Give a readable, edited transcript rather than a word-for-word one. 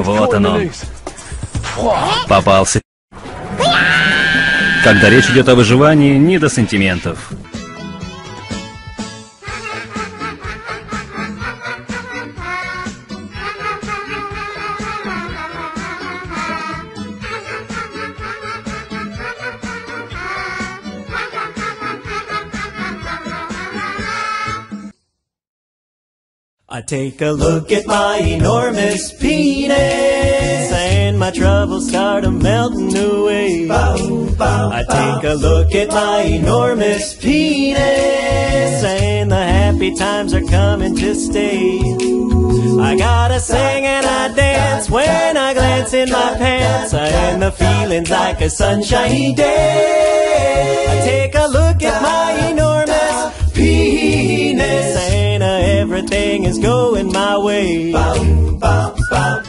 Вот он. Попался. Когда речь идет о выживании, не до сантиментов. I take a look at my enormous penis and my troubles start melting away. I take a look at my enormous penis and the happy times are coming to stay. I gotta sing and I dance when I glance in my pants and the feeling's like a sunshiny day. I take a look at my enormous penis and everything is going my way.